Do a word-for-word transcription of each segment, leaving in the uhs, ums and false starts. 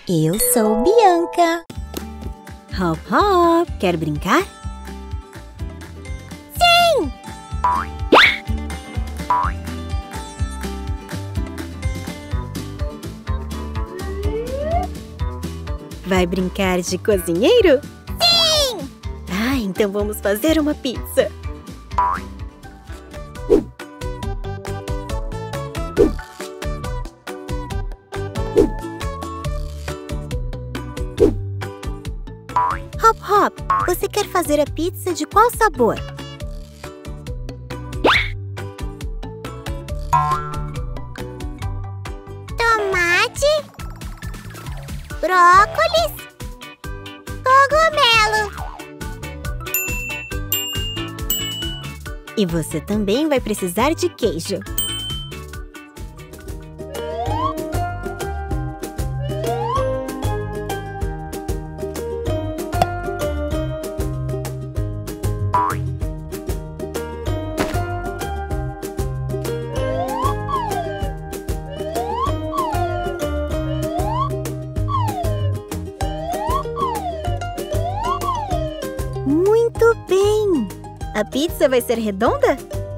Eu sou Bianca. Hop, hop, quer brincar? Sim! Vai brincar de cozinheiro? Sim! Ah, então vamos fazer uma pizza. Hop, hop, você quer fazer a pizza de qual sabor? Tomate, brócolis, cogumelo. E você também vai precisar de queijo. Muito bem! A pizza vai ser redonda?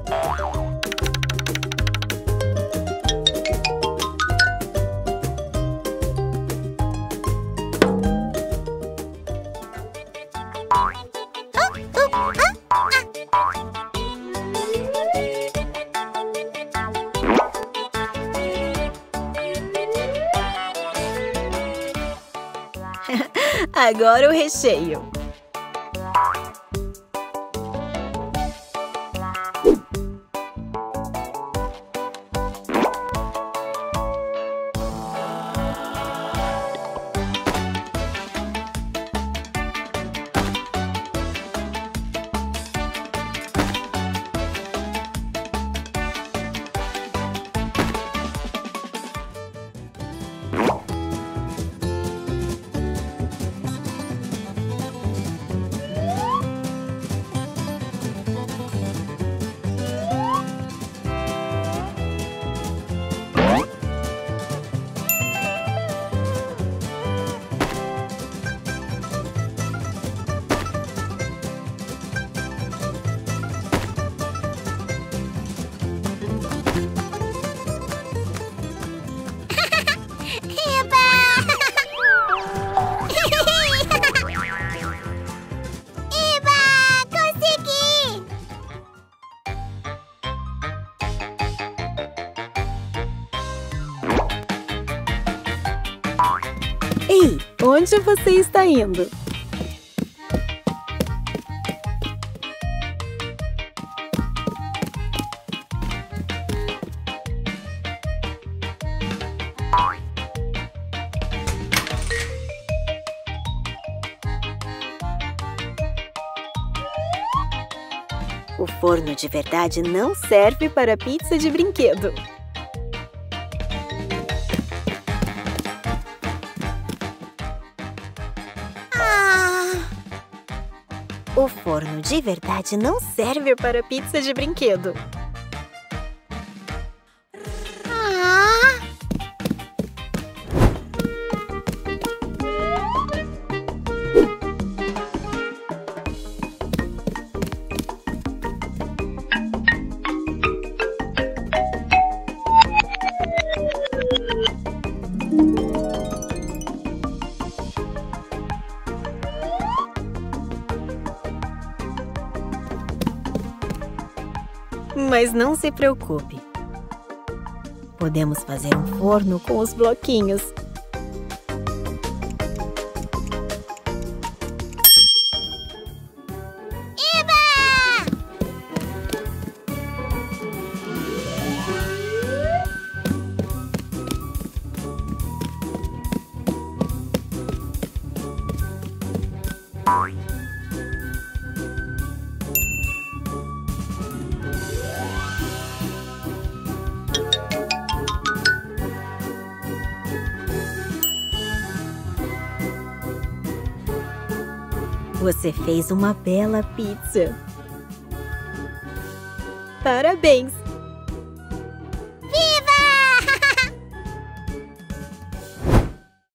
Agora o recheio. Ei, onde você está indo? O forno de verdade não serve para pizza de brinquedo. O forno de verdade não serve para pizza de brinquedo. Ah! Mas não se preocupe. Podemos fazer um forno com os bloquinhos. Você fez uma bela pizza. Parabéns!